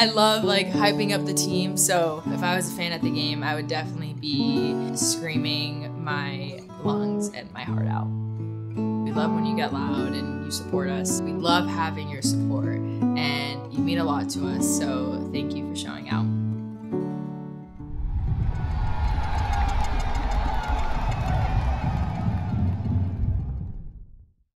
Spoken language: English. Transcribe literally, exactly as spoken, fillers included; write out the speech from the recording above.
I love like hyping up the team, so if I was a fan at the game, I would definitely be screaming my lungs and my heart out. We love when you get loud and you support us. We love having your support, and you mean a lot to us, so thank you for showing out.